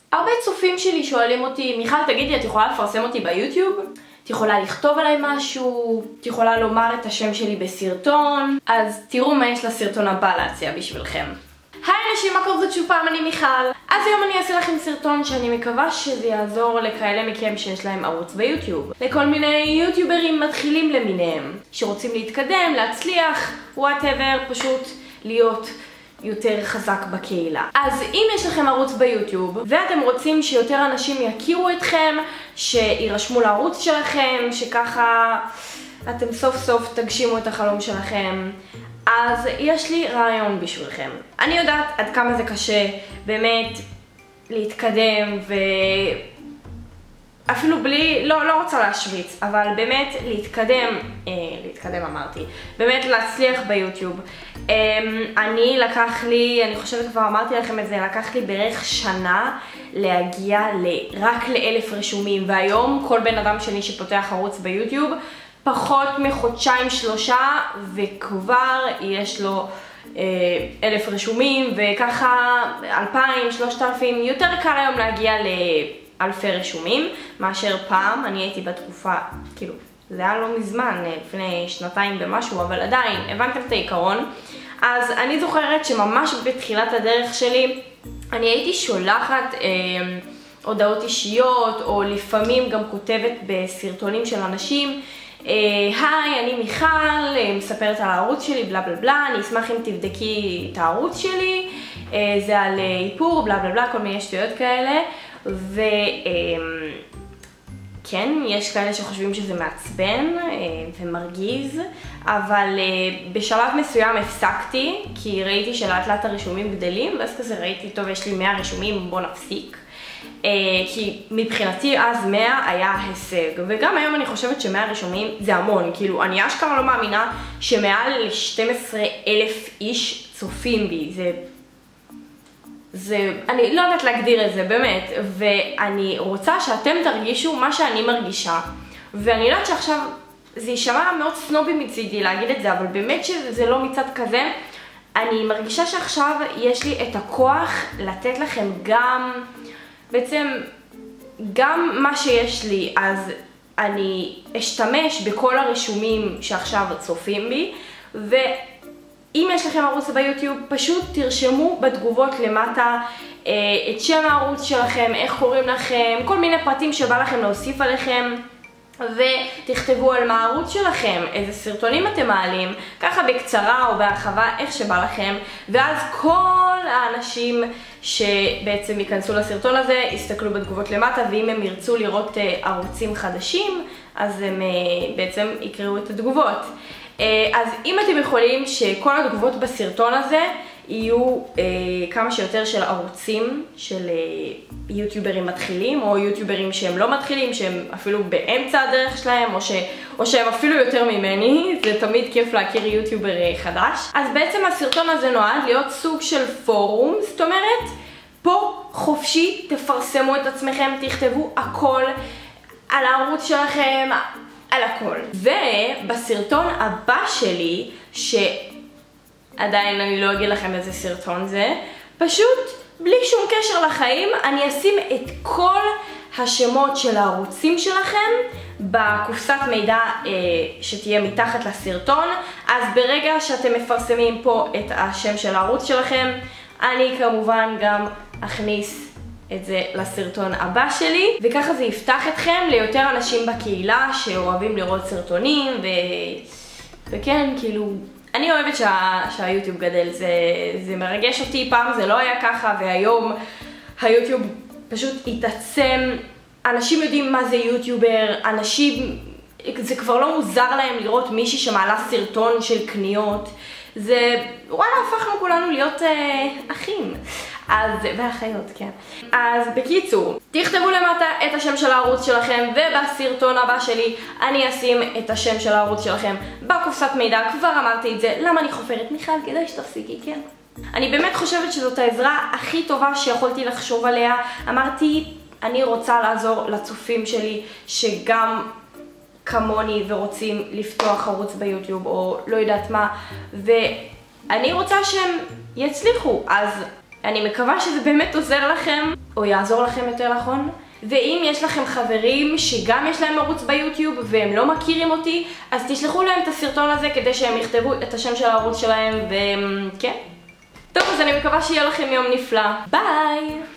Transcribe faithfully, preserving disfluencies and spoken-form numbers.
הרבה צופים שלי שואלים אותי, מיכל תגידי, את יכולה לפרסם אותי ביוטיוב? את יכולה לכתוב עליי משהו? את יכולה לומר את השם שלי בסרטון? אז תראו מה יש לסרטון הבא להציע בשבילכם. היי אנשים, מה קורה? שוב פעם, אני מיכל. אז היום אני אעשה לכם סרטון שאני מקווה שזה יעזור לכאלה מכם שיש להם ערוץ ביוטיוב. לכל מיני יוטיוברים מתחילים למיניהם, שרוצים להתקדם, להצליח, whatever, פשוט להיות יותר חזק בקהילה. אז אם יש לכם ערוץ ביוטיוב ואתם רוצים שיותר אנשים יכירו אתכם, שירשמו לערוץ שלכם, שככה אתם סוף סוף תגשימו את החלום שלכם, אז יש לי רעיון בשבילכם. אני יודעת עד כמה זה קשה באמת להתקדם, ואפילו בלי, לא, לא רוצה להשוויץ, אבל באמת להתקדם, אה, להתקדם אמרתי, באמת להצליח ביוטיוב. אה, אני לקח לי, אני חושבת כבר אמרתי לכם את זה, לקח לי בערך שנה להגיע ל, רק לאלף רשומים, והיום כל בן אדם שני שפותח ערוץ ביוטיוב, פחות מחודשיים שלושה וכבר יש לו אה, אלף רשומים, וככה אלפיים, שלושת אלפים, יותר קל היום להגיע לאלפי רשומים מאשר פעם. אני הייתי בתקופה, כאילו, זה היה לא מזמן, לפני שנתיים במשהו, אבל עדיין, הבנתם את העיקרון. אז אני זוכרת שממש בתחילת הדרך שלי, אני הייתי שולחת אה, הודעות אישיות, או לפעמים גם כותבת בסרטונים של אנשים, היי, אני מיכל, מספרת על הערוץ שלי, בלה בלה בלה, אני אשמח אם תבדקי את הערוץ שלי, זה על איפור, בלה בלה בלה, כל מיני שטויות כאלה, וכן, יש כאלה שחושבים שזה מעצבן ומרגיז, אבל בשלב מסוים הפסקתי, כי ראיתי שלאט לאט הרשומים גדלים, ואז כזה ראיתי, טוב, יש לי מאה רשומים, בוא נפסיק. כי מבחינתי אז מאה היה הישג, וגם היום אני חושבת שמאה רשומים זה המון, כאילו אני אשכרה לא מאמינה שמעל ל-שנים עשר אלף איש צופים בי, זה, זה, אני לא יודעת להגדיר את זה באמת, ואני רוצה שאתם תרגישו מה שאני מרגישה, ואני יודעת שעכשיו זה יישמע מאוד סנובי מצידי להגיד את זה, אבל באמת שזה לא מצד כזה, אני מרגישה שעכשיו יש לי את הכוח לתת לכם גם בעצם גם מה שיש לי, אז אני אשתמש בכל הרשומים שעכשיו צופים בי, ואם יש לכם ערוץ ביוטיוב, פשוט תרשמו בתגובות למטה אה, את שם הערוץ שלכם, איך קוראים לכם, כל מיני פרטים שבא לכם להוסיף עליכם, ותכתבו על מה הערוץ שלכם, איזה סרטונים אתם מעלים, ככה בקצרה או בהרחבה, איך שבא לכם, ואז כל האנשים שבעצם ייכנסו לסרטון הזה יסתכלו בתגובות למטה, ואם הם ירצו לראות ערוצים חדשים, אז הם בעצם יקראו את התגובות. אז אם אתם יכולים שכל התגובות בסרטון הזה יהיו אה, כמה שיותר של ערוצים של אה, יוטיוברים מתחילים, או יוטיוברים שהם לא מתחילים, שהם אפילו באמצע הדרך שלהם, או, ש, או שהם אפילו יותר ממני, זה תמיד כיף להכיר יוטיובר אה, חדש. אז בעצם הסרטון הזה נועד להיות סוג של פורום, זאת אומרת, פה חופשי, תפרסמו את עצמכם, תכתבו הכל על הערוץ שלכם, על הכל. ובסרטון הבא שלי, ש... עדיין אני לא אגיד לכם איזה סרטון זה, פשוט בלי שום קשר לחיים, אני אשים את כל השמות של הערוצים שלכם בקופסת מידע אה, שתהיה מתחת לסרטון, אז ברגע שאתם מפרסמים פה את השם של הערוץ שלכם, אני כמובן גם אכניס את זה לסרטון הבא שלי, וככה זה יפתח אתכם ליותר אנשים בקהילה שאוהבים לראות סרטונים, ו... וכן, כאילו... אני אוהבת שה, שהיוטיוב גדל, זה, זה מרגש אותי, פעם זה לא היה ככה, והיום היוטיוב פשוט התעצם, אנשים יודעים מה זה יוטיובר, אנשים, זה כבר לא מוזר להם לראות מישהי שמעלה סרטון של קניות, זה, וואלה, הפכנו כולנו להיות אה, אחים. אז, ואחיות, כן. אז בקיצור, תכתבו למטה את השם של הערוץ שלכם, ובסרטון הבא שלי אני אשים את השם של הערוץ שלכם בקופסת מידע. כבר אמרתי את זה, למה אני חופרת? מיכל, כדאי שתפסיקי, כן? אני באמת חושבת שזאת העזרה הכי טובה שיכולתי לחשוב עליה. אמרתי, אני רוצה לעזור לצופים שלי שגם כמוני ורוצים לפתוח ערוץ ביוטיוב או לא יודעת מה, ואני רוצה שהם יצליחו. אז אני מקווה שזה באמת עוזר לכם, או יעזור לכם יותר נכון. ואם יש לכם חברים שגם יש להם ערוץ ביוטיוב והם לא מכירים אותי, אז תשלחו להם את הסרטון הזה כדי שהם יכתבו את השם של הערוץ שלהם, וכן. טוב, אז אני מקווה שיהיה לכם יום נפלא. ביי!